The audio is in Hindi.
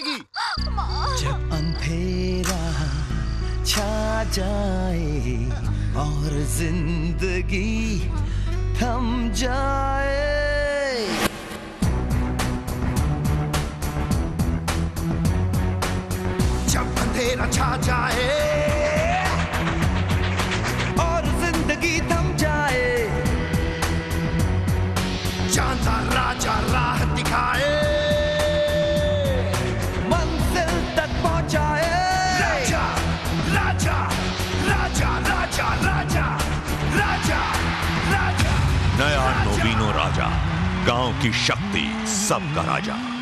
जाएगी। जब अंधेरा छा जाए और जिंदगी थम जाए, जब अंधेरा छा जाए और जिंदगी थम जाए, चांदा राजा राह दिखाए, मंजिल तक पहुंचाए। राजा राजा राजा राजा राजा राजा राजा। नया नोबिनो राजा, गांव की शक्ति सबका राजा।